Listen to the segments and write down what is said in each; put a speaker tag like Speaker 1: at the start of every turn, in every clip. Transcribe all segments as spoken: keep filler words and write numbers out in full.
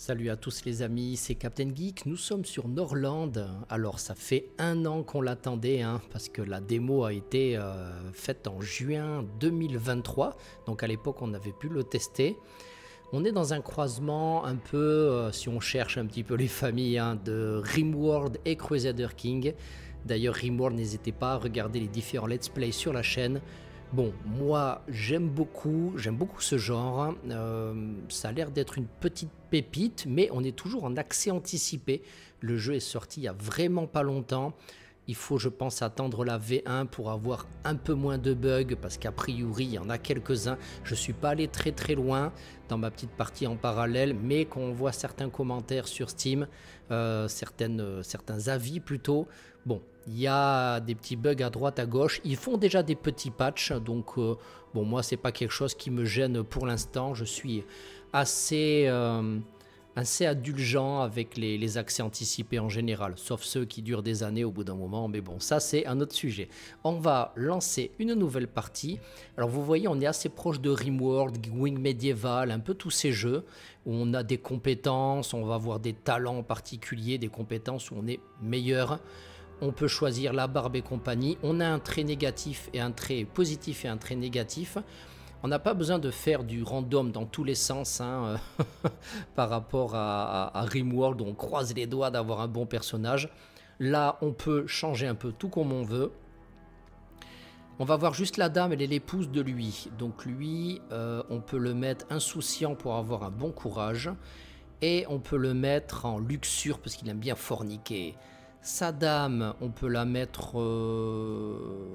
Speaker 1: Salut à tous les amis, c'est Captain Geek, nous sommes sur Norland. Alors ça fait un an qu'on l'attendait, hein, parce que la démo a été euh, faite en juin deux mille vingt-trois, donc à l'époque on avait pu le tester. On est dans un croisement un peu, euh, si on cherche un petit peu les familles, hein, de Rimworld et Crusader King. D'ailleurs Rimworld, n'hésitez pas à regarder les différents let's play sur la chaîne. Bon, moi j'aime beaucoup, j'aime beaucoup ce genre, euh, ça a l'air d'être une petite pépite, mais on est toujours en accès anticipé. Le jeu est sorti il y a vraiment pas longtemps, il faut je pense attendre la V un pour avoir un peu moins de bugs, parce qu'a priori il y en a quelques-uns. Je suis pas allé très très loin dans ma petite partie en parallèle, mais quand on voit certains commentaires sur Steam, euh, certaines, euh, certains avis plutôt, bon, il y a des petits bugs à droite à gauche, ils font déjà des petits patchs, donc euh, bon, moi c'est pas quelque chose qui me gêne pour l'instant. Je suis assez, euh, assez indulgent avec les, les accès anticipés en général, sauf ceux qui durent des années au bout d'un moment, mais bon, ça c'est un autre sujet. On va lancer une nouvelle partie. Alors vous voyez, on est assez proche de Rimworld, Wing Medieval, un peu tous ces jeux où on a des compétences, on va avoir des talents particuliers, des compétences où on est meilleur. On peut choisir la barbe et compagnie. On a un trait négatif et un trait positif et un trait négatif. On n'a pas besoin de faire du random dans tous les sens, hein, par rapport à, à, à Rimworld où on croise les doigts d'avoir un bon personnage. Là, on peut changer un peu tout comme on veut. On va voir juste la dame, elle est l'épouse de lui. Donc lui, euh, on peut le mettre insouciant pour avoir un bon courage. Et on peut le mettre en luxure parce qu'il aime bien forniquer. Sa dame, on peut la mettre... Euh...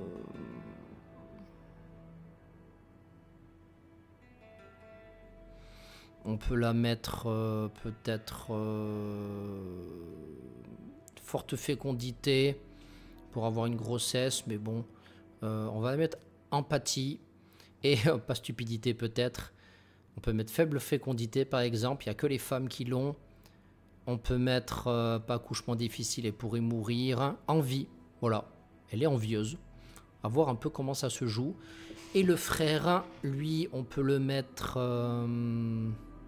Speaker 1: On peut la mettre euh, peut-être... Euh... Forte fécondité pour avoir une grossesse, mais bon. Euh, on va la mettre empathie et euh, pas stupidité peut-être. On peut mettre faible fécondité par exemple, il n'y a que les femmes qui l'ont. On peut mettre euh, pas accouchement difficile et pourrait mourir. Envie, voilà, elle est envieuse. À voir un peu comment ça se joue. Et le frère, lui, on peut le mettre... Euh...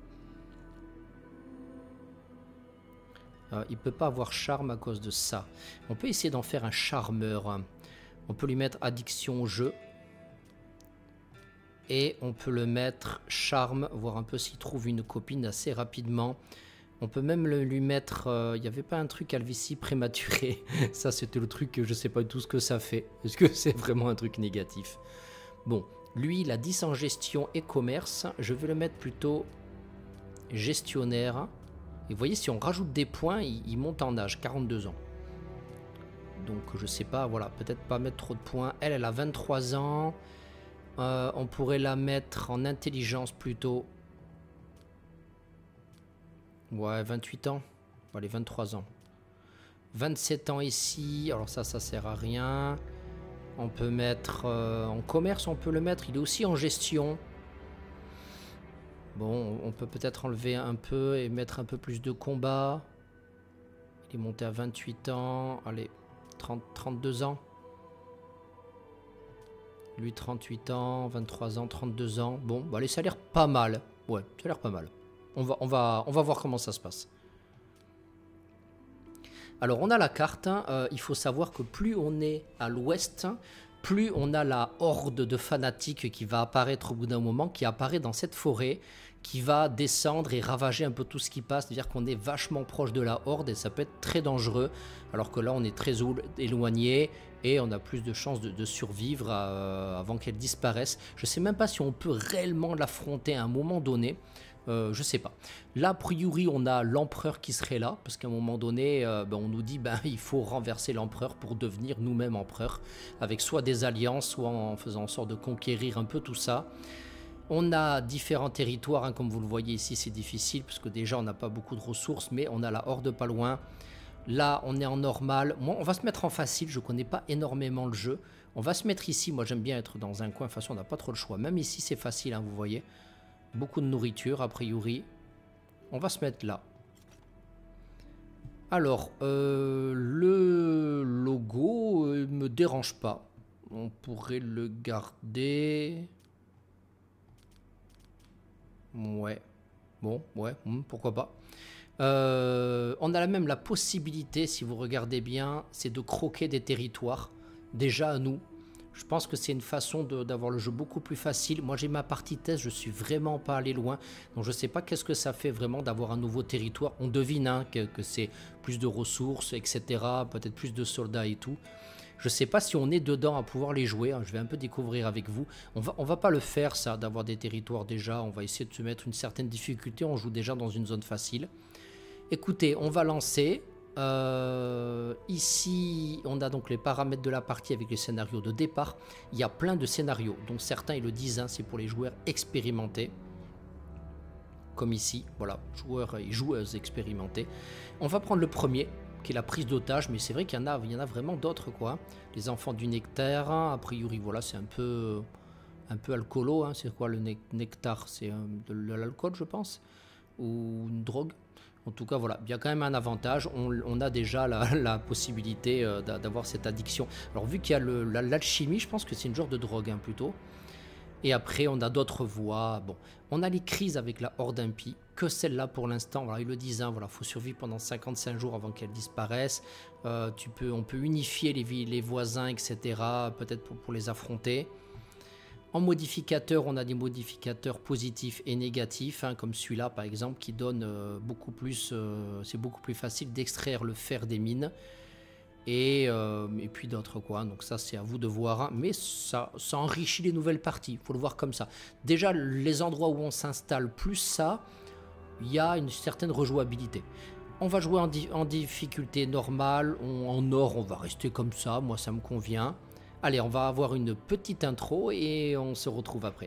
Speaker 1: Euh, il peut pas avoir charme à cause de ça. On peut essayer d'en faire un charmeur. On peut lui mettre addiction au jeu. Et on peut le mettre charme, voir un peu s'il trouve une copine assez rapidement. On peut même le, lui mettre... Il euh, n'y avait pas un truc calvitie prématuré. Ça, c'était le truc que je ne sais pas du tout ce que ça fait. Est-ce que c'est vraiment un truc négatif? Bon, lui, il a dix en gestion et commerce. Je vais le mettre plutôt gestionnaire. Et vous voyez, si on rajoute des points, il, il monte en âge, quarante-deux ans. Donc, je sais pas, voilà, peut-être pas mettre trop de points. Elle, elle a vingt-trois ans. Euh, on pourrait la mettre en intelligence plutôt. Ouais, vingt-huit ans. Bon, allez, vingt-trois ans. vingt-sept ans ici. Alors ça, ça sert à rien. On peut mettre... Euh, en commerce, on peut le mettre. Il est aussi en gestion. Bon, on peut peut-être enlever un peu et mettre un peu plus de combat. Il est monté à vingt-huit ans. Allez, trente, trente-deux ans. Lui, trente-huit ans, vingt-trois ans, trente-deux ans. Bon, bah, allez, ça a l'air pas mal. Ouais, ça a l'air pas mal. On va, on, va, on va voir comment ça se passe. Alors, on a la carte. Euh, il faut savoir que plus on est à l'ouest, plus on a la horde de fanatiques qui va apparaître au bout d'un moment, qui apparaît dans cette forêt, qui va descendre et ravager un peu tout ce qui passe. C'est-à-dire qu'on est vachement proche de la horde et ça peut être très dangereux. Alors que là, on est très éloigné et on a plus de chances de, de survivre euh, avant qu'elle disparaisse. Je ne sais même pas si on peut réellement l'affronter à un moment donné. Euh, je sais pas. Là, a priori, on a l'empereur qui serait là, parce qu'à un moment donné, euh, ben, on nous dit ben, il faut renverser l'empereur pour devenir nous-mêmes empereurs, avec soit des alliances, soit en faisant en sorte de conquérir un peu tout ça. On a différents territoires, hein, comme vous le voyez ici, c'est difficile, parce que déjà, on n'a pas beaucoup de ressources, mais on a la horde pas loin. Là, on est en normal. Moi, on va se mettre en facile, je connais pas énormément le jeu. On va se mettre ici, moi j'aime bien être dans un coin, de toute façon, on n'a pas trop le choix. Même ici, c'est facile, hein, vous voyez. Beaucoup de nourriture, a priori. On va se mettre là. Alors, euh, le logo ne euh, me dérange pas. On pourrait le garder. Ouais. Bon, ouais, hmm, pourquoi pas. Euh, on a même la possibilité, si vous regardez bien, c'est de croquer des territoires, déjà à nous. Je pense que c'est une façon d'avoir le jeu beaucoup plus facile. Moi j'ai ma partie test, je suis vraiment pas allé loin. Donc je sais pas qu'est-ce que ça fait vraiment d'avoir un nouveau territoire. On devine hein, que, que c'est plus de ressources, et cetera. Peut-être plus de soldats et tout. Je sais pas si on est dedans à pouvoir les jouer. Hein. Je vais un peu découvrir avec vous. On va, on va pas le faire ça, d'avoir des territoires déjà. On va essayer de se mettre une certaine difficulté. On joue déjà dans une zone facile. Écoutez, on va lancer. Euh, ici, on a donc les paramètres de la partie avec les scénarios de départ. Il y a plein de scénarios, dont certains, ils le disent, hein, c'est pour les joueurs expérimentés. Comme ici, voilà, joueurs et joueuses expérimentés. On va prendre le premier, qui est la prise d'otage, mais c'est vrai qu'il y en a, il y en a vraiment d'autres, quoi. Les enfants du nectar, a priori, voilà, c'est un peu, un peu alcoolo, hein. C'est quoi le nectar? C'est euh, de l'alcool, je pense, ou une drogue. En tout cas, voilà, il y a quand même un avantage. On, on a déjà la, la possibilité euh, d'avoir cette addiction. Alors, vu qu'il y a l'alchimie, je pense que c'est une genre de drogue, hein, plutôt. Et après, on a d'autres voies. Bon, on a les crises avec la horde impie. Que celle-là, pour l'instant, voilà, ils le disent, hein, voilà, faut survivre pendant cinquante-cinq jours avant qu'elle disparaisse. Euh, tu peux, on peut unifier les, les voisins, et cetera. Peut-être pour, pour les affronter. En modificateur, on a des modificateurs positifs et négatifs, hein, comme celui-là par exemple, qui donne euh, beaucoup plus, euh, c'est beaucoup plus facile d'extraire le fer des mines, et, euh, et puis d'autres quoi. Donc ça c'est à vous de voir, hein. Mais ça, ça enrichit les nouvelles parties, il faut le voir comme ça. Déjà les endroits où on s'installe, plus ça, il y a une certaine rejouabilité. On va jouer en, di en difficulté normale, on, en or on va rester comme ça, moi ça me convient. Allez, on va avoir une petite intro et on se retrouve après.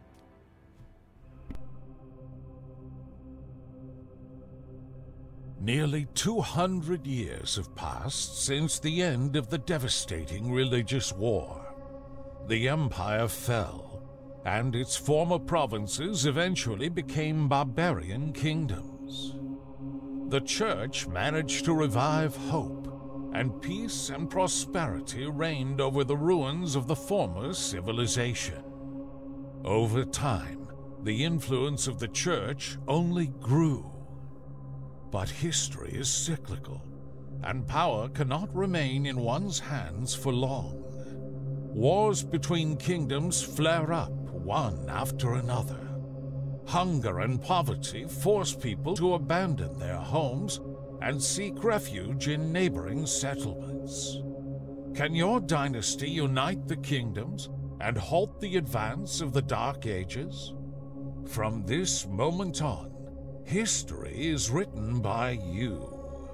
Speaker 2: Nearly two hundred years have passed since the end of the devastating religious war. The empire fell, and its former provinces eventually became barbarian kingdoms. The church managed to revive hope, and peace and prosperity reigned over the ruins of the former civilization. Over time, the influence of the church only grew. But history is cyclical, and power cannot remain in one's hands for long. Wars between kingdoms flare up one after another. Hunger and poverty force people to abandon their homes and seek refuge in neighboring settlements. Can your dynasty unite the kingdoms and halt the advance of the Dark Ages? From this moment on, history is written by you.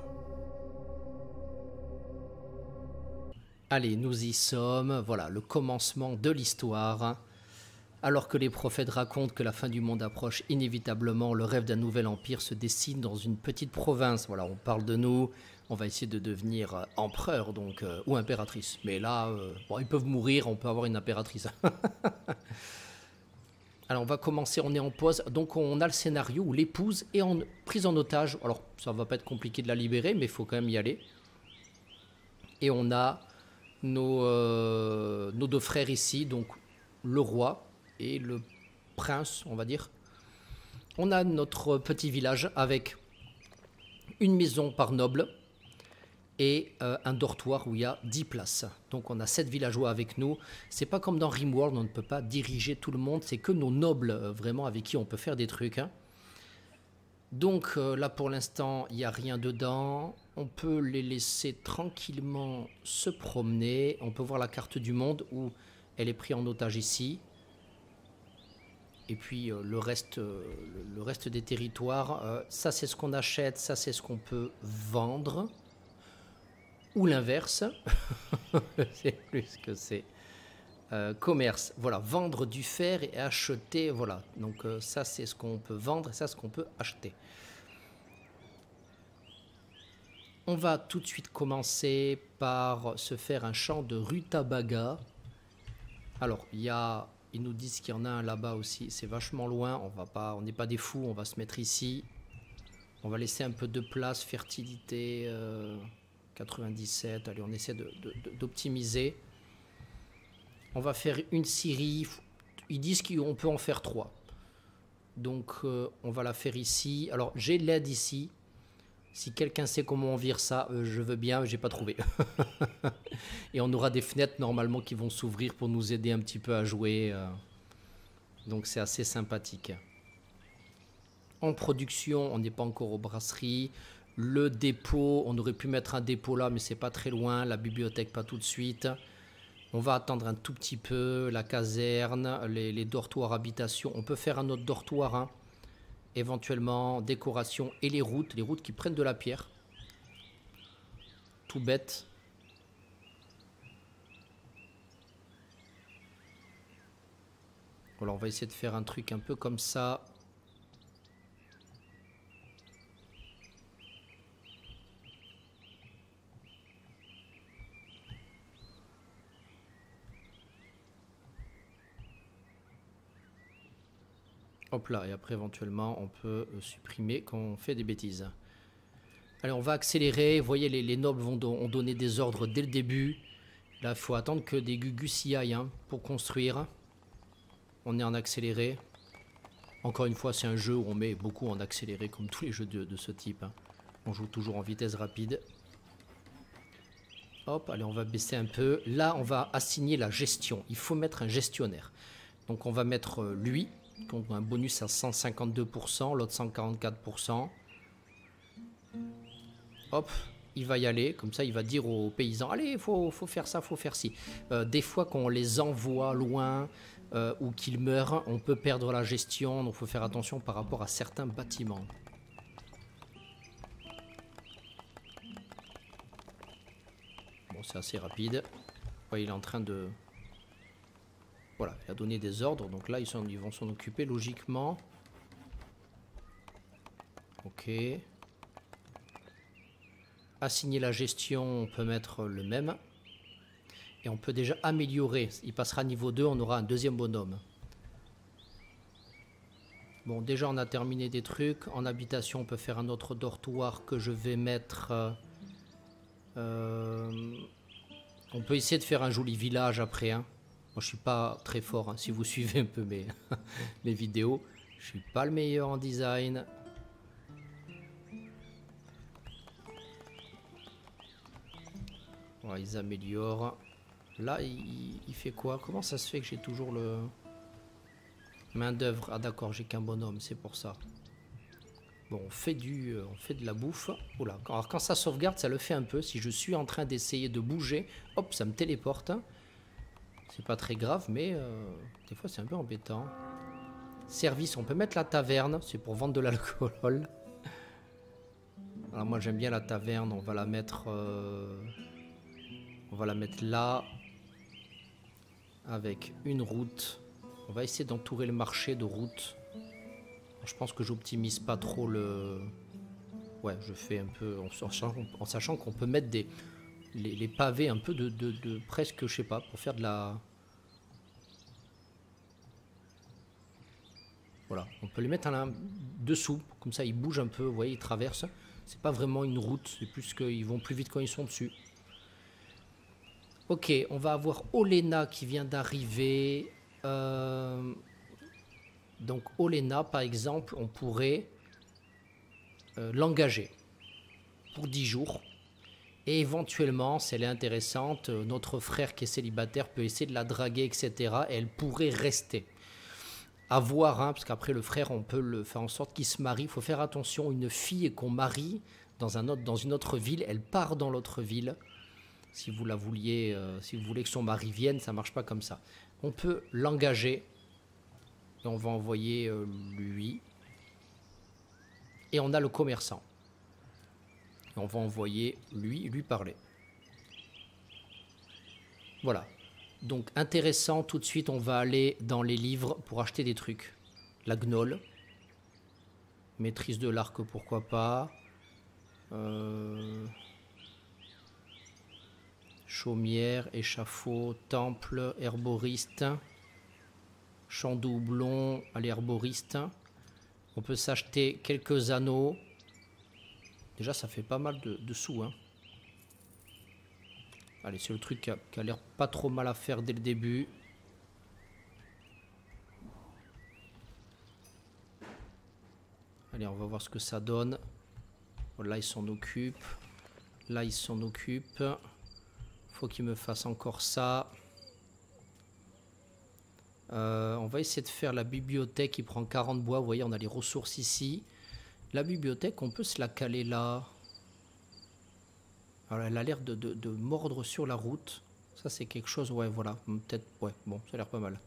Speaker 1: Allez, nous y sommes. Voilà, le commencement de l'histoire. Alors que les prophètes racontent que la fin du monde approche inévitablement, le rêve d'un nouvel empire se dessine dans une petite province. Voilà, on parle de nous, on va essayer de devenir empereur donc, euh, ou impératrice. Mais là, euh, bon, ils peuvent mourir, on peut avoir une impératrice. Alors on va commencer, on est en pause. Donc on a le scénario où l'épouse est en, prise en otage. Alors ça va pas être compliqué de la libérer, mais il faut quand même y aller. Et on a nos, euh, nos deux frères ici, donc le roi et le prince, on va dire. On a notre petit village avec une maison par noble et euh, un dortoir où il y a dix places. Donc on a sept villageois avec nous. C'est pas comme dans Rimworld, on ne peut pas diriger tout le monde, c'est que nos nobles euh, vraiment avec qui on peut faire des trucs. Hein. Donc euh, là pour l'instant, il n'y a rien dedans. On peut les laisser tranquillement se promener. On peut voir la carte du monde où elle est prise en otage ici. Et puis euh, le, reste, euh, le reste des territoires, euh, ça c'est ce qu'on achète, ça c'est ce qu'on peut vendre. Ou l'inverse, c'est plus que c'est euh, commerce. Voilà, vendre du fer et acheter, voilà. Donc euh, ça c'est ce qu'on peut vendre et ça c'est ce qu'on peut acheter. On va tout de suite commencer par se faire un champ de rutabaga. Alors, il y a, ils nous disent qu'il y en a un là-bas aussi. C'est vachement loin. On va pas, on n'est pas des fous. On va se mettre ici. On va laisser un peu de place. Fertilité euh, quatre-vingt-dix-sept. Allez, on essaie d'optimiser. On va faire une scierie. Ils disent qu'on peut en faire trois. Donc, euh, on va la faire ici. Alors, j'ai l'aide ici. Si quelqu'un sait comment on vire ça, euh, je veux bien, j'ai pas trouvé. Et on aura des fenêtres normalement qui vont s'ouvrir pour nous aider un petit peu à jouer. Euh. Donc c'est assez sympathique. En production, on n'est pas encore aux brasseries. Le dépôt, on aurait pu mettre un dépôt là, mais c'est pas très loin. La bibliothèque, pas tout de suite. On va attendre un tout petit peu. La caserne, les, les dortoirs, habitations. On peut faire un autre dortoir, hein. Éventuellement, décoration et les routes. Les routes qui prennent de la pierre. Tout bête. Voilà, on va essayer de faire un truc un peu comme ça. Hop là, et après éventuellement on peut supprimer quand on fait des bêtises. Allez, on va accélérer. Vous voyez, les, les nobles vont don ont donné des ordres dès le début. Là, il faut attendre que des gugus y aillent hein, pour construire. On est en accéléré. Encore une fois, c'est un jeu où on met beaucoup en accéléré, comme tous les jeux de, de ce type. Hein. On joue toujours en vitesse rapide. Hop, allez, on va baisser un peu. Là, on va assigner la gestion. Il faut mettre un gestionnaire. Donc, on va mettre euh, lui. Donc, un bonus à cent cinquante-deux pour cent, l'autre cent quarante-quatre pour cent. Hop, il va y aller. Comme ça, il va dire aux paysans, allez, il faut, faut faire ça, il faut faire ci. Euh, des fois, quand on les envoie loin euh, ou qu'ils meurent, on peut perdre la gestion. Donc, il faut faire attention par rapport à certains bâtiments. Bon, c'est assez rapide. Ouais, il est en train de... Voilà, il a donné des ordres. Donc là, ils, sont, ils vont s'en occuper logiquement. Ok. Assigner la gestion, on peut mettre le même. Et on peut déjà améliorer. Il passera niveau deux, on aura un deuxième bonhomme. Bon, déjà, on a terminé des trucs. En habitation, on peut faire un autre dortoir que je vais mettre... Euh, euh, on peut essayer de faire un joli village après. Hein. Moi, je suis pas très fort. Hein. Si vous suivez un peu mes, mes vidéos, je suis pas le meilleur en design. Ouais, ils améliorent. Là, il, il fait quoi? Comment ça se fait que j'ai toujours le... Main d'œuvre. Ah d'accord, j'ai qu'un bonhomme, c'est pour ça. Bon, on fait, du, on fait de la bouffe. Oula. Alors quand ça sauvegarde, ça le fait un peu. Si je suis en train d'essayer de bouger, hop, ça me téléporte. C'est pas très grave, mais euh, des fois c'est un peu embêtant. Service, on peut mettre la taverne. C'est pour vendre de l'alcool. Alors moi j'aime bien la taverne. On va la mettre... Euh, on va la mettre là. Avec une route. On va essayer d'entourer le marché de routes. Je pense que j'optimise pas trop le... Ouais, je fais un peu... En sachant, en sachant qu'on peut mettre des... Les, les pavés un peu de, de, de... Presque, je sais pas, pour faire de la... Voilà, on peut les mettre en la... dessous. Comme ça, ils bougent un peu, vous voyez, ils traversent. C'est pas vraiment une route, c'est plus qu'ils vont plus vite quand ils sont dessus. Ok, on va avoir Olena qui vient d'arriver... Euh... Donc Olena, par exemple, on pourrait euh, l'engager pour dix jours. Et éventuellement, si elle est intéressante, euh, notre frère qui est célibataire peut essayer de la draguer, et cetera. Et elle pourrait rester. À voir, hein, parce qu'après le frère, on peut le faire en sorte qu'il se marie. Il faut faire attention, une fille qu'on marie dans, un autre, dans une autre ville, elle part dans l'autre ville. Si vous la vouliez, euh, si vous voulez que son mari vienne, ça ne marche pas comme ça. On peut l'engager. Et on va envoyer euh, lui. Et on a le commerçant. Et on va envoyer lui, lui parler. Voilà. Donc intéressant, tout de suite on va aller dans les livres pour acheter des trucs. La gnole. Maîtrise de l'arc, pourquoi pas. Euh... Chaumière, échafaud, temple, herboriste. Champ de houblon à l'herboriste. On peut s'acheter quelques anneaux. Déjà, ça fait pas mal de, de sous. Hein. Allez, c'est le truc qui a, qui a l'air pas trop mal à faire dès le début. Allez, on va voir ce que ça donne. Là, il s'en occupe. Là, il s'en occupe. Faut qu'il me fasse encore ça. Euh, on va essayer de faire la bibliothèque qui prend quarante bois. Vous voyez, on a les ressources ici. La bibliothèque, on peut se la caler là. Alors, elle a l'air de, de, de mordre sur la route. Ça, c'est quelque chose... Ouais, voilà. Peut-être... Ouais, bon, ça a l'air pas mal.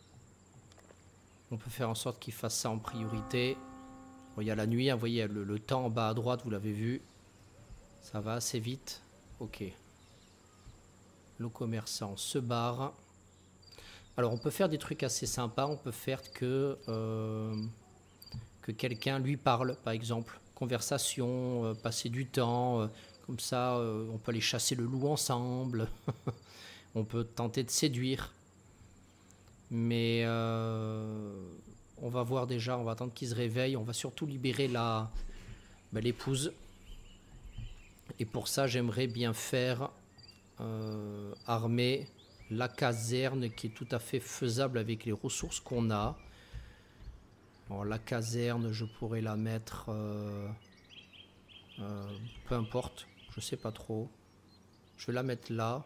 Speaker 1: On peut faire en sorte qu'il fasse ça en priorité. Bon, il y a la nuit, hein, vous voyez, le, le temps en bas à droite, vous l'avez vu. Ça va assez vite. Ok. Le commerçant se barre. Alors, on peut faire des trucs assez sympas. On peut faire que... Euh, que quelqu'un lui parle, par exemple. Conversation, euh, passer du temps. Euh, comme ça, euh, on peut aller chasser le loup ensemble. On peut tenter de séduire. Mais euh, on va voir déjà, on va attendre qu'il se réveille. On va surtout libérer la, ben, l'épouse. Et pour ça, j'aimerais bien faire euh, armer la caserne qui est tout à fait faisable avec les ressources qu'on a. Alors, la caserne, je pourrais la mettre... Euh, euh, peu importe, je sais pas trop. Je vais la mettre là.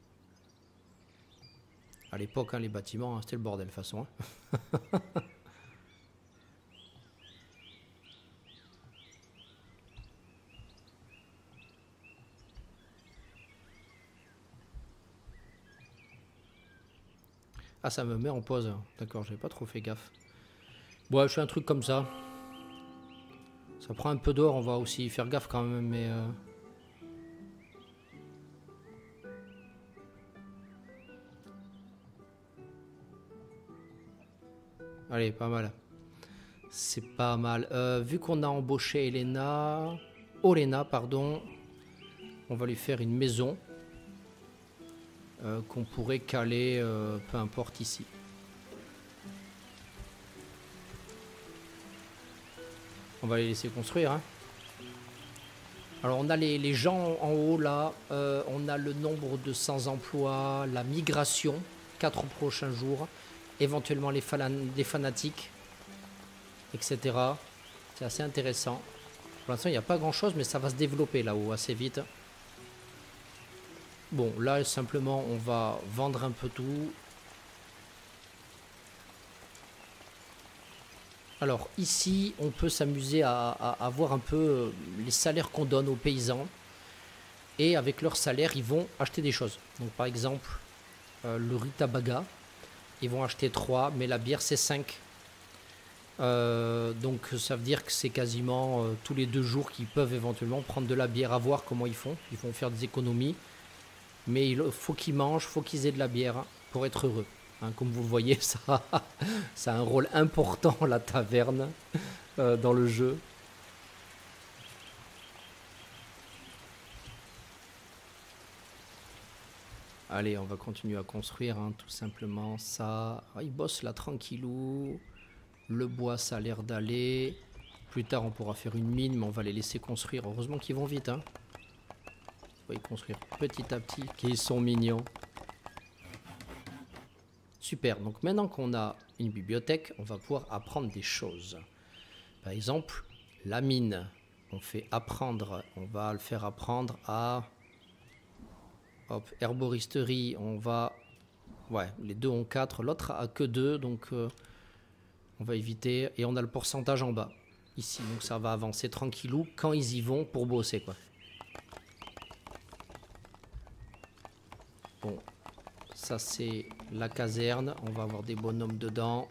Speaker 1: À l'époque, hein, les bâtiments, hein, c'était le bordel de toute façon. Hein. Ah, ça me met en pause. D'accord, j'avais pas trop fait gaffe. Bon, ouais, je fais un truc comme ça. Ça prend un peu d'or, on va aussi faire gaffe quand même, mais... Euh... Allez, pas mal. C'est pas mal. Euh, vu qu'on a embauché Elena... Olena, pardon. On va lui faire une maison. Euh, qu'on pourrait caler, euh, peu importe, ici. On va les laisser construire. Hein. Alors, on a les, les gens en haut, là. Euh, on a le nombre de sans emploi, la migration, quatre prochains jours. Éventuellement les, les fanatiques, et cetera. C'est assez intéressant. Pour l'instant, il n'y a pas grand-chose, mais ça va se développer là-haut assez vite. Bon, là, simplement, on va vendre un peu tout. Alors, ici, on peut s'amuser à, à, à voir un peu les salaires qu'on donne aux paysans. Et avec leur salaire, ils vont acheter des choses. Donc, par exemple, euh, le rutabaga. Ils vont acheter trois, mais la bière, c'est cinq. Euh, donc, ça veut dire que c'est quasiment euh, tous les deux jours qu'ils peuvent éventuellement prendre de la bière, à voir comment ils font. Ils vont faire des économies. Mais il faut qu'ils mangent, il faut qu'ils aient de la bière pour être heureux. Hein, comme vous le voyez, ça, ça a un rôle important, la taverne, euh, dans le jeu. Allez, on va continuer à construire, hein, tout simplement ça. Ah, ils bossent là, tranquillou. Le bois, ça a l'air d'aller. Plus tard, on pourra faire une mine, mais on va les laisser construire. Heureusement qu'ils vont vite. Hein. On va y construire petit à petit, qu'ils sont mignons. Super, donc maintenant qu'on a une bibliothèque, on va pouvoir apprendre des choses. Par exemple, la mine. On fait apprendre, on va le faire apprendre à... Hop, herboristerie, on va... Ouais, les deux ont quatre, l'autre a que deux, donc euh, on va éviter. Et on a le pourcentage en bas, ici. Donc ça va avancer tranquillou quand ils y vont pour bosser, quoi. Bon, ça c'est la caserne. On va avoir des bonhommes dedans.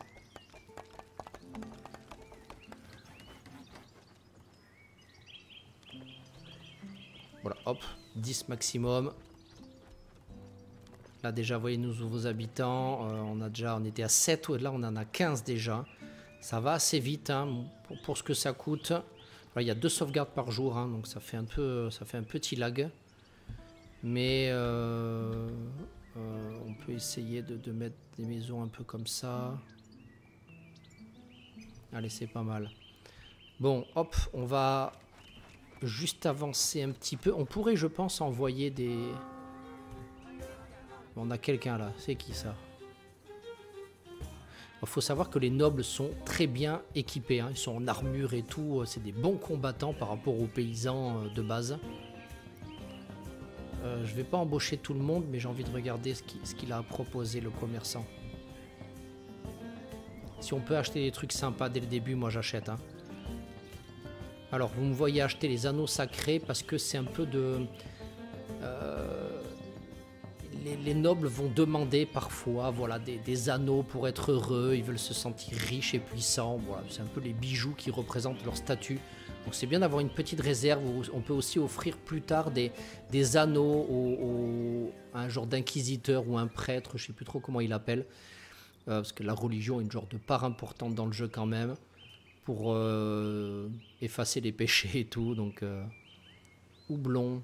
Speaker 1: Voilà, hop, dix maximum. Là déjà, vous voyez nos nouveaux habitants. Euh, on a déjà, on était à sept, là on en a quinze déjà. Ça va assez vite hein, pour, pour ce que ça coûte. Alors, il y a deux sauvegardes par jour, hein, donc ça fait un peu, ça fait un petit lag. Mais euh, euh, on peut essayer de, de mettre des maisons un peu comme ça. Allez, c'est pas mal. Bon, hop, on va juste avancer un petit peu. On pourrait, je pense, envoyer des... On a quelqu'un là. C'est qui ça? Il faut savoir que les nobles sont très bien équipés, hein. Ils sont en armure et tout, c'est des bons combattants par rapport aux paysans de base. Euh, je vais pas embaucher tout le monde, mais j'ai envie de regarder ce qu'il ce qu'il a proposé, le commerçant. Si on peut acheter des trucs sympas dès le début, moi j'achète, hein. Alors, vous me voyez acheter les anneaux sacrés parce que c'est un peu de... Euh, les, les nobles vont demander parfois voilà, des, des anneaux pour être heureux, ils veulent se sentir riches et puissants. Voilà, c'est un peu les bijoux qui représentent leur statut. Donc c'est bien d'avoir une petite réserve où on peut aussi offrir plus tard des, des anneaux au, au, à un genre d'inquisiteur ou un prêtre, je ne sais plus trop comment il l'appelle, euh, parce que la religion est une genre de part importante dans le jeu quand même, pour euh, effacer les péchés et tout. Donc euh, houblon.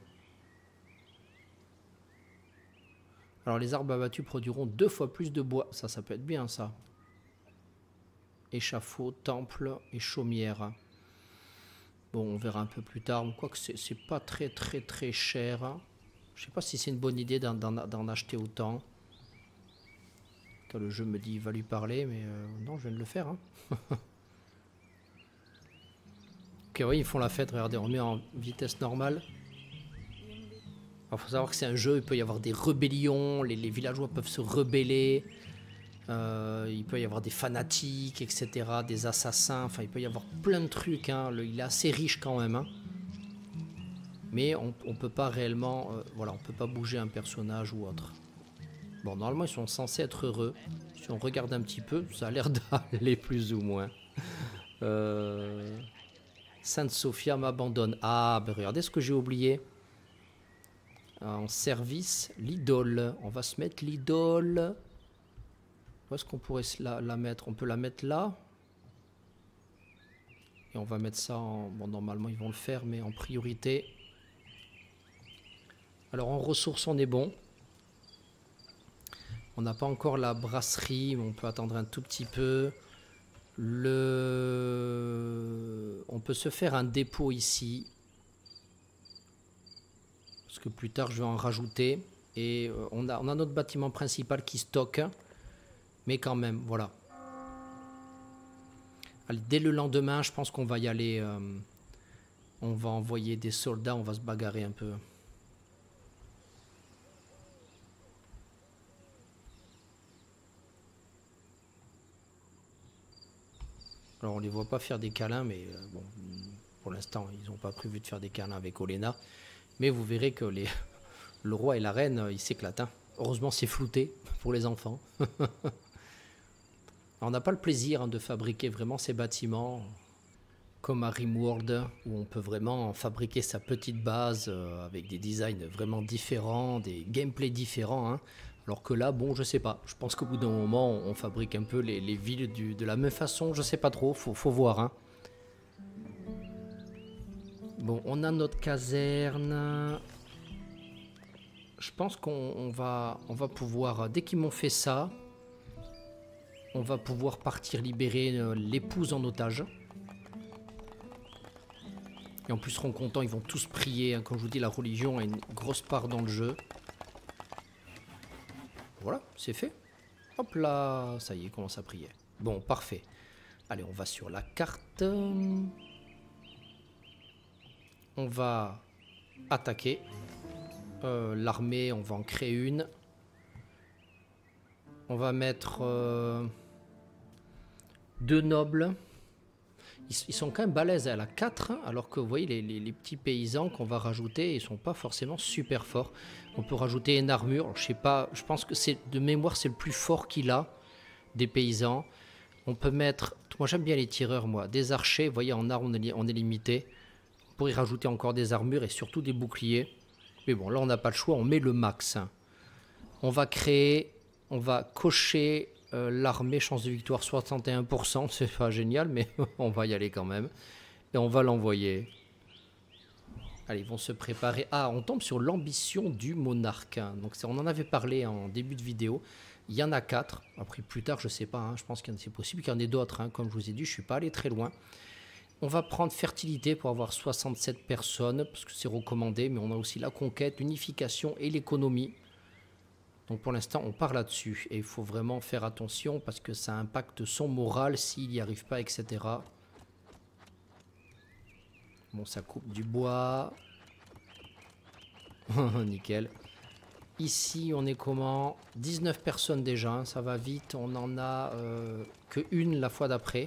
Speaker 1: Alors les arbres abattus produiront deux fois plus de bois, ça ça peut être bien ça. Échafaud, temple et chaumière. Bon, on verra un peu plus tard, quoique c'est pas très très très cher. Je sais pas si c'est une bonne idée d'en acheter autant. Quand le jeu me dit il va lui parler, mais euh, non, je viens de le faire, hein. Ok, oui, ils font la fête, regardez, on met en vitesse normale. Il faut savoir que c'est un jeu, il peut y avoir des rébellions, les, les villageois peuvent se rebeller, euh, il peut y avoir des fanatiques, et cetera, des assassins, enfin il peut y avoir plein de trucs, hein. Le, il est assez riche quand même, hein. Mais on ne peut pas réellement, euh, voilà, on peut pas bouger un personnage ou autre. Bon, normalement ils sont censés être heureux, si on regarde un petit peu, ça a l'air d'aller plus ou moins. Euh... Sainte Sophia m'abandonne. Ah, ben regardez ce que j'ai oublié. En service, l'idole. On va se mettre l'idole. Où est-ce qu'on pourrait la, la mettre? On peut la mettre là. Et on va mettre ça en... Bon, normalement, ils vont le faire, mais en priorité. Alors, en ressources, on est bon. On n'a pas encore la brasserie, mais on peut attendre un tout petit peu. Le... On peut se faire un dépôt ici. Parce que plus tard, je vais en rajouter. Et euh, on, a, on a notre bâtiment principal qui stocke. Mais quand même, voilà. Allez, dès le lendemain, je pense qu'on va y aller. Euh, on va envoyer des soldats, on va se bagarrer un peu. Alors on les voit pas faire des câlins, mais euh, bon, pour l'instant ils n'ont pas prévu de faire des câlins avec Oléna. Mais vous verrez que les... le roi et la reine, euh, ils s'éclatent, hein. Heureusement c'est flouté pour les enfants. On n'a pas le plaisir, hein, de fabriquer vraiment ces bâtiments comme à Rimworld, où on peut vraiment fabriquer sa petite base euh, avec des designs vraiment différents, des gameplays différents, hein. Alors que là, bon, je sais pas. Je pense qu'au bout d'un moment, on fabrique un peu les, les villes du, de la même façon. Je sais pas trop, faut, faut voir, hein. Bon, on a notre caserne. Je pense qu'on on va, on va pouvoir, dès qu'ils m'ont fait ça, on va pouvoir partir libérer euh, l'épouse en otage. Et en plus, ils seront contents, ils vont tous prier, hein. Comme je vous dis, la religion a une grosse part dans le jeu. Voilà, c'est fait. Hop là, ça y est, commence à prier. Bon, parfait. Allez, on va sur la carte. On va attaquer. Euh, L'armée, on va en créer une. On va mettre euh, deux nobles. Ils, ils sont quand même balèzes à la quatre, hein, alors que vous voyez, les, les, les petits paysans qu'on va rajouter, ils sont pas forcément super forts. On peut rajouter une armure. Alors, je sais pas, je pense que c'est de mémoire, c'est le plus fort qu'il a des paysans. On peut mettre, moi j'aime bien les tireurs, moi, des archers. Vous voyez, en armes on est, on est limité. On pourrait rajouter encore des armures et surtout des boucliers. Mais bon, là on n'a pas le choix, on met le max. On va créer, on va cocher euh, l'armée, chance de victoire soixante et un pour cent. C'est pas génial, mais on va y aller quand même. Et on va l'envoyer. Allez, ils vont se préparer. Ah, on tombe sur l'ambition du monarque. Donc on en avait parlé en début de vidéo. Il y en a quatre. Après, plus tard, je sais pas. Hein, je pense qu'il c'est possible qu'il y en ait d'autres. Hein, comme je vous ai dit, je suis pas allé très loin. On va prendre fertilité pour avoir soixante-sept personnes, parce que c'est recommandé. Mais on a aussi la conquête, l'unification et l'économie. Donc pour l'instant, on part là-dessus. Et il faut vraiment faire attention parce que ça impacte son moral s'il n'y arrive pas, et cetera. Bon, ça coupe du bois. Nickel. Ici, on est comment? dix-neuf personnes déjà, hein, ça va vite. On en a euh, que une la fois d'après.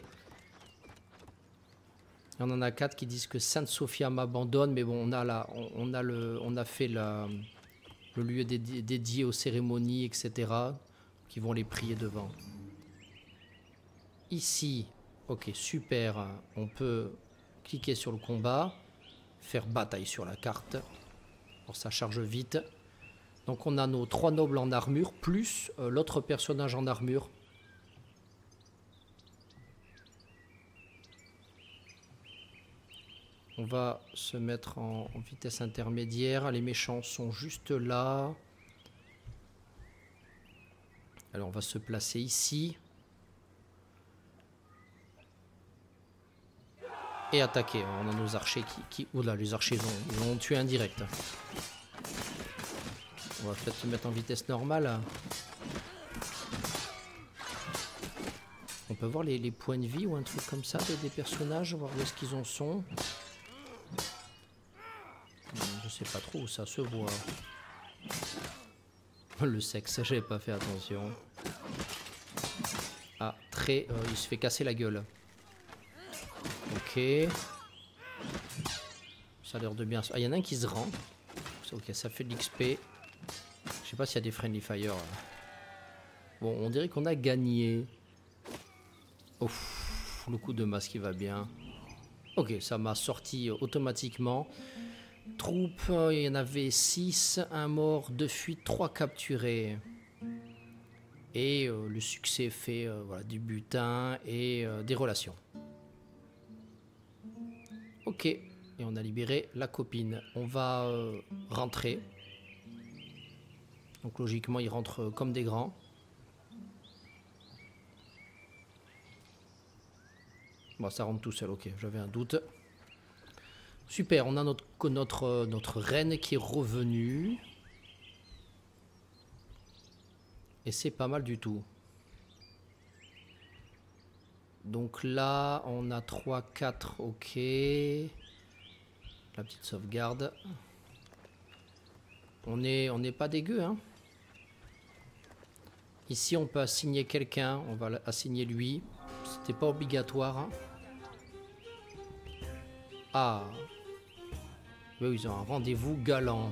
Speaker 1: Il y en a quatre qui disent que Sainte-Sophia m'abandonne. Mais bon, on a, la, on, on a, le, on a fait la... le lieu dédié, dédié aux cérémonies, et cetera. Qui vont les prier devant. Ici, ok, super. On peut cliquer sur le combat. Faire bataille sur la carte. Alors ça charge vite. Donc on a nos trois nobles en armure, plus euh, l'autre personnage en armure. On va se mettre en, en vitesse intermédiaire. Les méchants sont juste là. Alors on va se placer ici. Et attaquer. On a nos archers qui... qui... Oula, les archers vont, ils vont tuer en direct. On va peut-être se mettre en vitesse normale. On peut voir les, les points de vie ou un truc comme ça des, des personnages, voir où est-ce qu'ils en sont. Je sais pas trop où ça se voit. Le sexe, j'avais pas fait attention. Ah, très... Euh, il se fait casser la gueule. Ok. Ça a l'air de bien... Ah, il y en a un qui se rend. Ok, ça fait de l'X P. Je sais pas s'il y a des friendly fire. Bon, on dirait qu'on a gagné. Ouf, le coup de masse qui va bien. Ok, ça m'a sorti automatiquement. Troupes, il y en avait six, un mort, deux fuites, trois capturés. Et euh, le succès fait euh, voilà, du butin et euh, des relations. Ok, et on a libéré la copine. On va euh, rentrer. Donc logiquement, ils rentrent comme des grands. Bon, ça rentre tout seul, ok, j'avais un doute. Super, on a notre, notre, notre reine qui est revenue. Et c'est pas mal du tout. Donc là, on a trois, quatre, ok. La petite sauvegarde. On n'est on n'est pas dégueu, hein. Ici, on peut assigner quelqu'un. On va assigner lui. C'était pas obligatoire. Hein. Ah. Oui, ils ont un rendez-vous galant.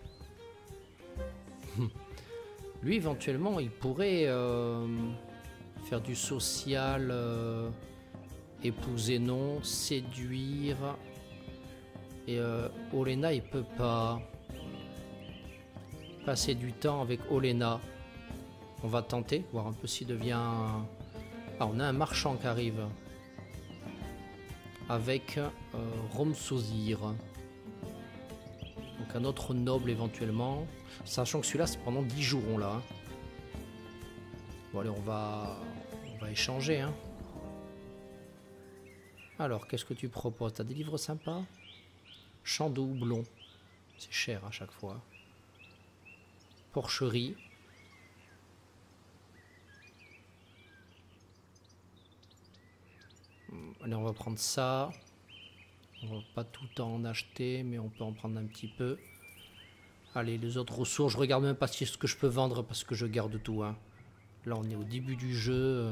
Speaker 1: Lui, éventuellement, il pourrait euh, faire du social, euh, épouser non, séduire. Et euh, Olenna, il peut pas passer du temps avec Olenna. On va tenter, voir un peu s'il devient... Ah, on a un marchand qui arrive. Avec euh, Romsozir. Donc un autre noble éventuellement. Sachant que celui-là, c'est pendant dix jours, on l'a. Bon, allez, on va, on va échanger. Hein. Alors, qu'est-ce que tu proposes? T'as des livres sympas? Champ de houblon. C'est cher à chaque fois. Porcherie. Allez, on va prendre ça. On va pas tout en acheter, mais on peut en prendre un petit peu. Allez, les autres ressources, je regarde même pas si ce que je peux vendre parce que je garde tout. Hein. Là, on est au début du jeu.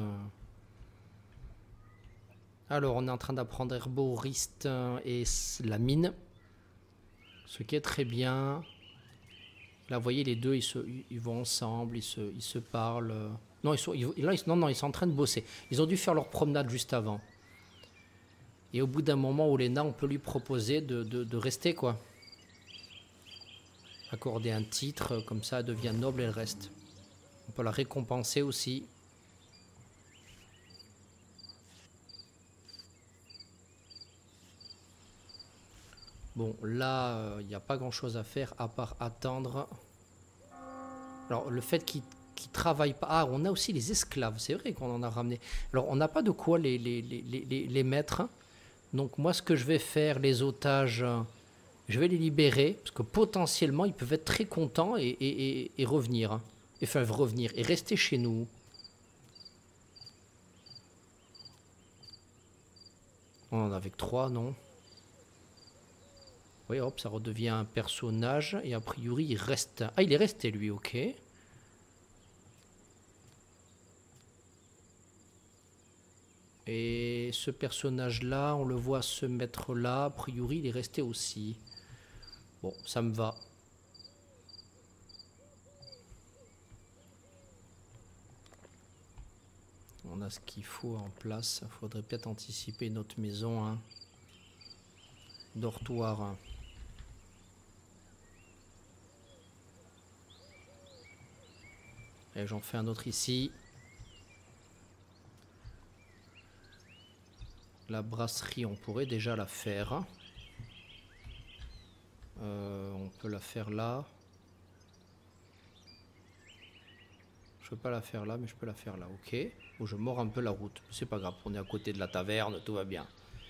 Speaker 1: Alors, on est en train d'apprendre herboriste et la mine. Ce qui est très bien. Là, vous voyez, les deux, ils, se, ils vont ensemble, ils se, ils se parlent. Non, ils sont, ils, là, ils, non, non, ils sont en train de bosser. Ils ont dû faire leur promenade juste avant. Et au bout d'un moment, Olenna, on peut lui proposer de, de, de rester, quoi. Accorder un titre, comme ça, elle devient noble, elle reste. On peut la récompenser aussi. Bon, là, il euh, n'y a pas grand-chose à faire, à part attendre. Alors, le fait qu'il qui travaillent pas... Ah, on a aussi les esclaves, c'est vrai qu'on en a ramené. Alors, on n'a pas de quoi les, les, les, les, les mettre. Donc, moi, ce que je vais faire, les otages, je vais les libérer, parce que potentiellement, ils peuvent être très contents et, et, et, et revenir. Enfin, revenir et rester chez nous. On en a avec trois, non? Oui, hop, ça redevient un personnage. Et a priori, il reste... Ah, il est resté, lui, ok. Et ce personnage-là, on le voit se mettre là. A priori, il est resté aussi. Bon, ça me va. On a ce qu'il faut en place. Il faudrait peut-être anticiper notre maison. Hein. Dortoir. Hein. Et j'en fais un autre ici. La brasserie, on pourrait déjà la faire. Euh, on peut la faire là. Je peux pas la faire là, mais je peux la faire là, ok. Bon, je mords un peu la route, c'est pas grave, on est à côté de la taverne, tout va bien.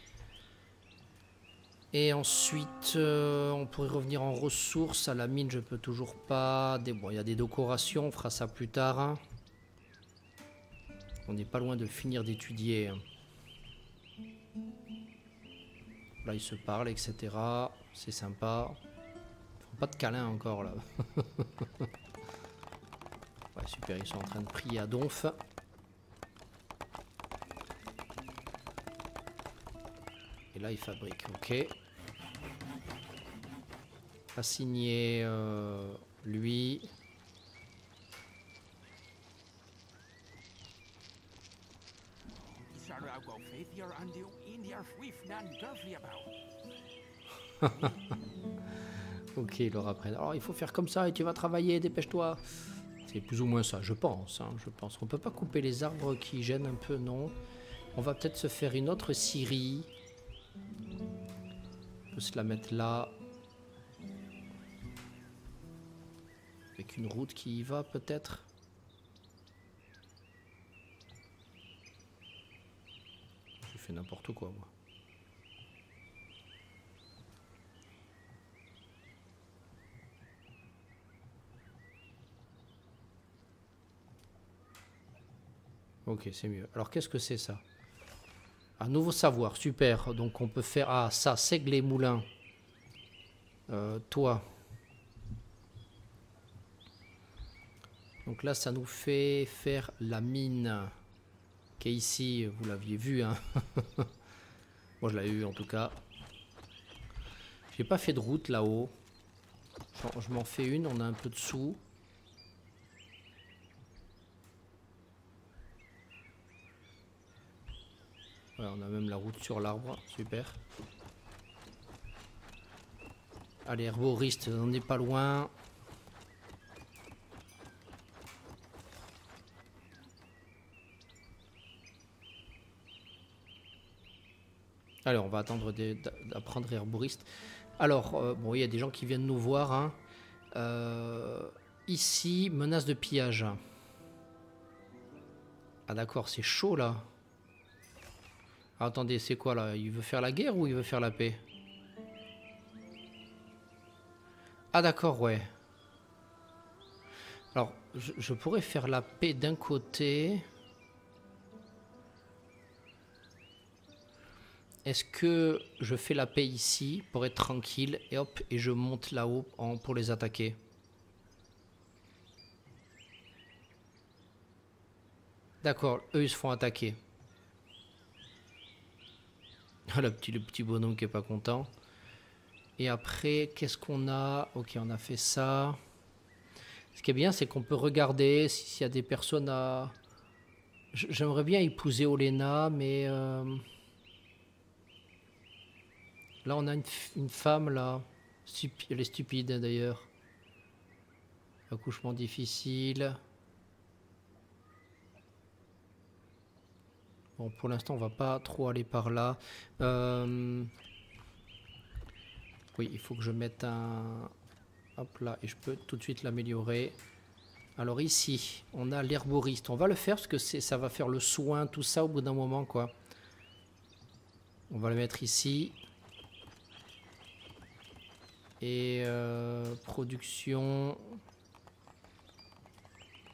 Speaker 1: Et ensuite, euh, on pourrait revenir en ressources. À la mine, je peux toujours pas. Des... Bon, il y a des décorations, on fera ça plus tard. Hein. On n'est pas loin de finir d'étudier. Là, ils se parlent, et cetera. C'est sympa. Ils font pas de câlin encore, là. Ouais, super, ils sont en train de prier à Donf. Et là, ils fabriquent, ok. Assigner euh, lui. Ok, il leur apprennent. Alors, il faut faire comme ça et tu vas travailler, dépêche-toi. C'est plus ou moins ça, je pense. Hein, je pense. On peut pas couper les arbres qui gênent un peu, non. On va peut-être se faire une autre scierie. On peut se la mettre là. Avec une route qui y va, peut-être. Je fais n'importe quoi, moi. Ok, c'est mieux. Alors, qu'est-ce que c'est ça? Un nouveau savoir, super. Donc, on peut faire... Ah, ça, seigle les moulins. Euh, toi. Donc là, ça nous fait faire la mine qui est ici. Vous l'aviez vu, hein. Moi, je l'avais eu, en tout cas. J'ai pas fait de route là-haut. Je m'en fais une, on a un peu de sous. Ouais, on a même la route sur l'arbre, super. Allez, herboriste, on n'est pas loin. Allez, on va attendre d'apprendre herboriste. Alors, euh, bon, il y a des gens qui viennent nous voir. Hein. Euh, ici, menace de pillage. Ah d'accord, c'est chaud là. Ah, attendez, c'est quoi là? Il veut faire la guerre ou il veut faire la paix? Ah d'accord, ouais. Alors, je, je pourrais faire la paix d'un côté. Est-ce que je fais la paix ici pour être tranquille et hop, et je monte là-haut pour les attaquer? D'accord, eux ils se font attaquer. Ah, le petit, le petit bonhomme qui est pas content. Et après, qu'est-ce qu'on a? Ok, on a fait ça. Ce qui est bien, c'est qu'on peut regarder s'il y a des personnes à... J'aimerais bien épouser Oléna, mais... Euh... Là, on a une, une femme, là. Stupi... Elle est stupide, hein, d'ailleurs. Accouchement difficile. Bon, pour l'instant, on va pas trop aller par là. Euh... Oui, il faut que je mette un... Hop là, et je peux tout de suite l'améliorer. Alors ici, on a l'herboriste. On va le faire parce que ça va faire le soin, tout ça au bout d'un moment, quoi. On va le mettre ici. Et euh, production...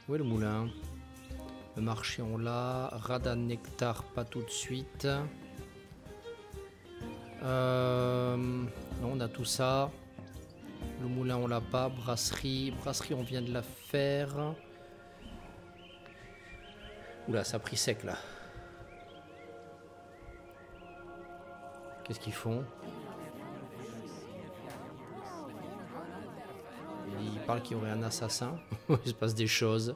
Speaker 1: Où est le moulin? Le marché on l'a. Radha Nectar pas tout de suite. Euh, non, on a tout ça. Le moulin on l'a pas. Brasserie. Brasserie on vient de la faire. Oula, ça a pris sec là. Qu'est-ce qu'ils font? Ils parlent qu'il y aurait un assassin. Il se passe des choses.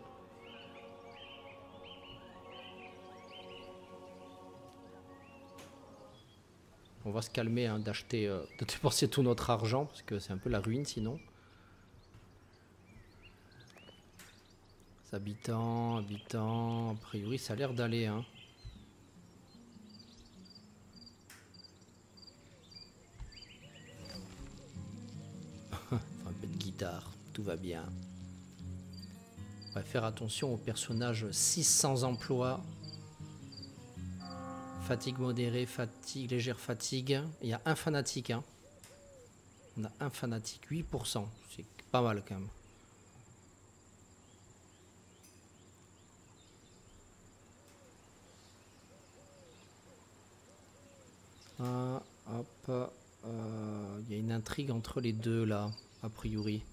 Speaker 1: On va se calmer hein, d'acheter, euh, de dépenser tout notre argent parce que c'est un peu la ruine sinon. Habitants, habitants, a priori ça a l'air d'aller. Hein. Un peu de guitare, tout va bien. On va faire attention aux personnages. Six cents emplois. Fatigue modérée, fatigue, légère fatigue. Il y a un fanatique. Hein. On a un fanatique, huit pour cent. C'est pas mal quand même. Ah, hop. Il euh, y a une intrigue entre les deux là, a priori.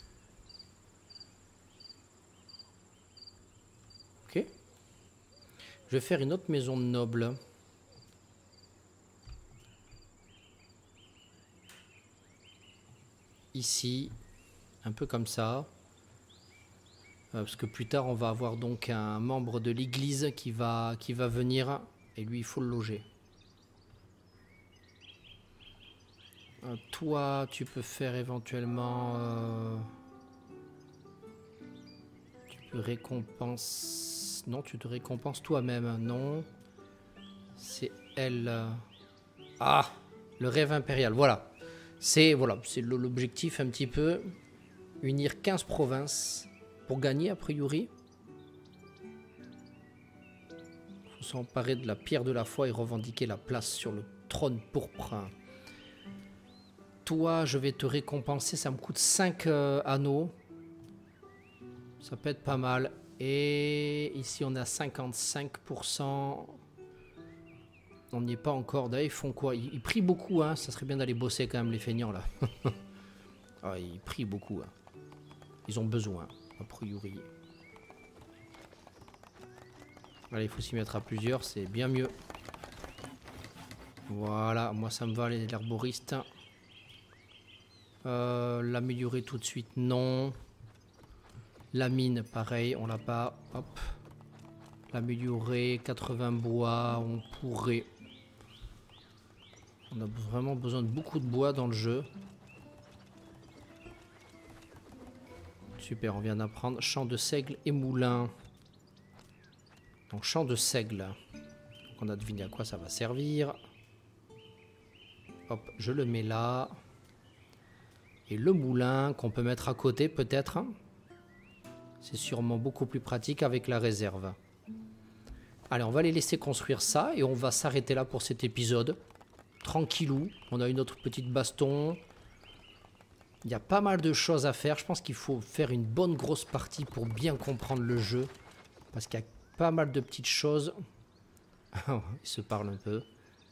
Speaker 1: Ok. Je vais faire une autre maison de nobles. Ici, un peu comme ça. Euh, parce que plus tard, on va avoir donc un membre de l'église qui va, qui va venir. Et lui, il faut le loger. Euh, toi, tu peux faire éventuellement... Euh, tu peux récompenser... Non, tu te récompenses toi-même. Non. C'est elle. Ah, le rêve impérial. Voilà. C'est voilà, c'est l'objectif un petit peu. Unir quinze provinces pour gagner, a priori. Il faut s'emparer de la pierre de la foi et revendiquer la place sur le trône pourpre. Toi, je vais te récompenser. Ça me coûte cinq euh, anneaux. Ça peut être pas mal. Et ici, on a cinquante-cinq pour cent. On n'y est pas encore. D'ailleurs, ils font quoi? Ils, ils prient beaucoup. Hein. Ça serait bien d'aller bosser quand même, les feignants, là. Ah, ils prient beaucoup. Hein. Ils ont besoin, a priori. Allez, il faut s'y mettre à plusieurs. C'est bien mieux. Voilà. Moi, ça me va, les herboristes. Euh, L'améliorer tout de suite, non. La mine, pareil, on l'a pas. Hop. L'améliorer, quatre-vingts bois, on pourrait. On a vraiment besoin de beaucoup de bois dans le jeu. Super, on vient d'apprendre champ de seigle et moulin. Donc champ de seigle. Donc on a deviné à quoi ça va servir. Hop, je le mets là. Et le moulin qu'on peut mettre à côté peut-être. C'est sûrement beaucoup plus pratique avec la réserve. Allez, on va les laisser construire ça et on va s'arrêter là pour cet épisode. Tranquillou, on a une autre petite baston. Il y a pas mal de choses à faire. Je pense qu'il faut faire une bonne grosse partie pour bien comprendre le jeu. Parce qu'il y a pas mal de petites choses. Ils se parlent un peu.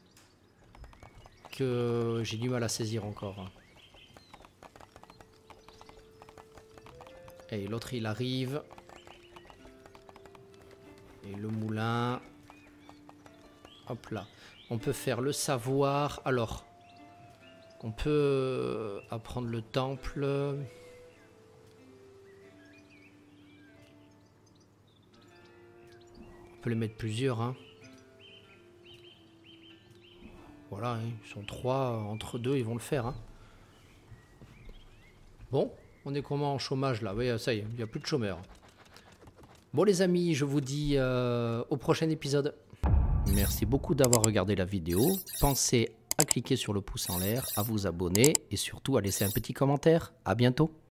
Speaker 1: Que j'ai du mal à saisir encore. Et l'autre il arrive. Et le moulin. Hop là. On peut faire le savoir. Alors. On peut apprendre le temple. On peut les mettre plusieurs. Hein. Voilà. Hein. Ils sont trois. Entre deux ils vont le faire. Hein. Bon. On est comment en chômage là? Oui, ça y est. Il n'y a plus de chômeurs. Bon les amis, je vous dis euh, au prochain épisode. Merci beaucoup d'avoir regardé la vidéo. Pensez à cliquer sur le pouce en l'air, à vous abonner et surtout à laisser un petit commentaire. À bientôt.